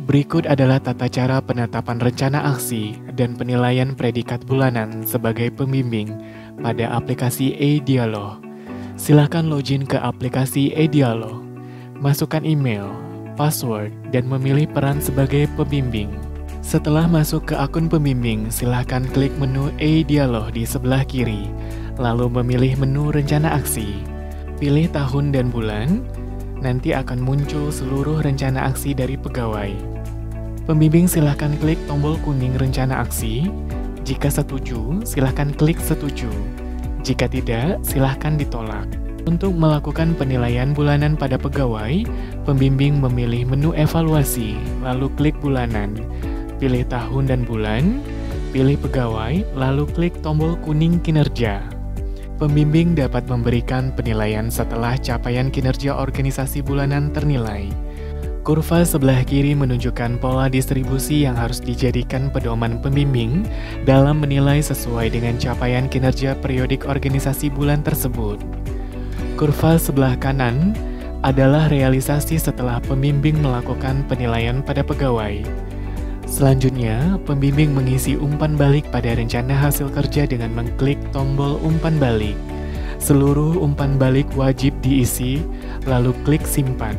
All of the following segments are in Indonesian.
Berikut adalah tata cara penetapan rencana aksi dan penilaian predikat bulanan sebagai pembimbing pada aplikasi e-Dialog. Silakan login ke aplikasi e-Dialog, masukkan email, password, dan memilih peran sebagai pembimbing. Setelah masuk ke akun pembimbing, silakan klik menu e-Dialog di sebelah kiri, lalu memilih menu rencana aksi. Pilih tahun dan bulan, nanti akan muncul seluruh rencana aksi dari pegawai. Pembimbing silahkan klik tombol kuning rencana aksi. Jika setuju, silahkan klik setuju. Jika tidak, silahkan ditolak. Untuk melakukan penilaian bulanan pada pegawai, pembimbing memilih menu evaluasi, lalu klik bulanan. Pilih tahun dan bulan, pilih pegawai, lalu klik tombol kuning kinerja. Pembimbing dapat memberikan penilaian setelah capaian kinerja organisasi bulanan ternilai. Kurva sebelah kiri menunjukkan pola distribusi yang harus dijadikan pedoman pembimbing dalam menilai sesuai dengan capaian kinerja periodik organisasi bulan tersebut. Kurva sebelah kanan adalah realisasi setelah pembimbing melakukan penilaian pada pegawai. Selanjutnya, pembimbing mengisi umpan balik pada rencana hasil kerja dengan mengklik tombol umpan balik. Seluruh umpan balik wajib diisi, lalu klik simpan.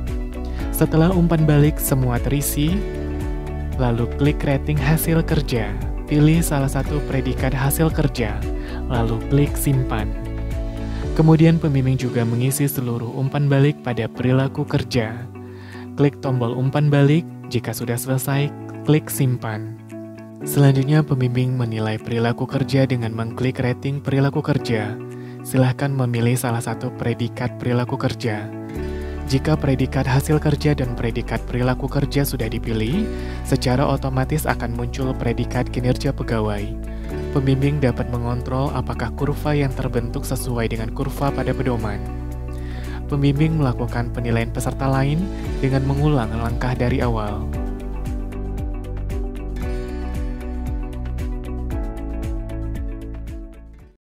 Setelah umpan balik semua terisi, lalu klik rating hasil kerja. Pilih salah satu predikat hasil kerja, lalu klik simpan. Kemudian pembimbing juga mengisi seluruh umpan balik pada perilaku kerja. Klik tombol umpan balik, jika sudah selesai, klik simpan. Selanjutnya pembimbing menilai perilaku kerja dengan mengklik rating perilaku kerja. Silahkan memilih salah satu predikat perilaku kerja. Jika predikat hasil kerja dan predikat perilaku kerja sudah dipilih, secara otomatis akan muncul predikat kinerja pegawai. Pembimbing dapat mengontrol apakah kurva yang terbentuk sesuai dengan kurva pada pedoman. Pembimbing melakukan penilaian peserta lain dengan mengulang langkah dari awal.